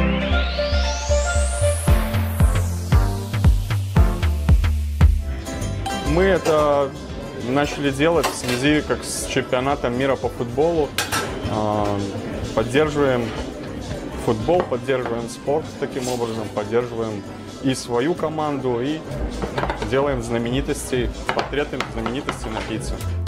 Мы это начали делать в связи как с чемпионатом мира по футболу. Поддерживаем футбол, поддерживаем спорт таким образом, поддерживаем и свою команду, и делаем знаменитостей, портреты знаменитостей на пицце.